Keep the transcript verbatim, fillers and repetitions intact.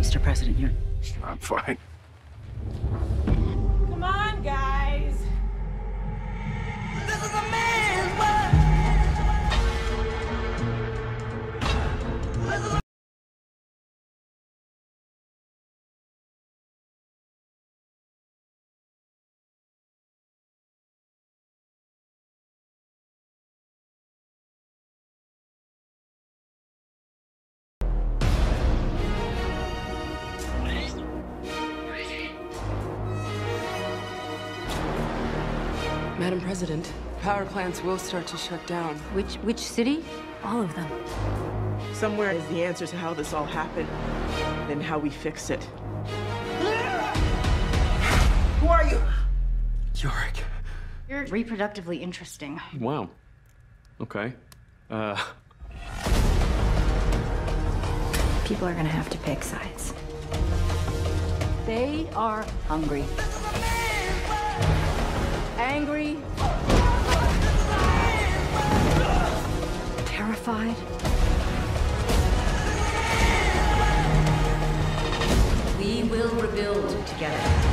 Mister President, you're... I'm fine. Come on, guys. This is a man's world. Madam President, power plants will start to shut down. Which, which city? All of them. Somewhere is the answer to how this all happened and how we fix it. Who are you? Yorick. You're reproductively interesting. Wow. Okay. Uh... People are gonna have to pick sides. They are hungry. Angry. Terrified. We will rebuild together.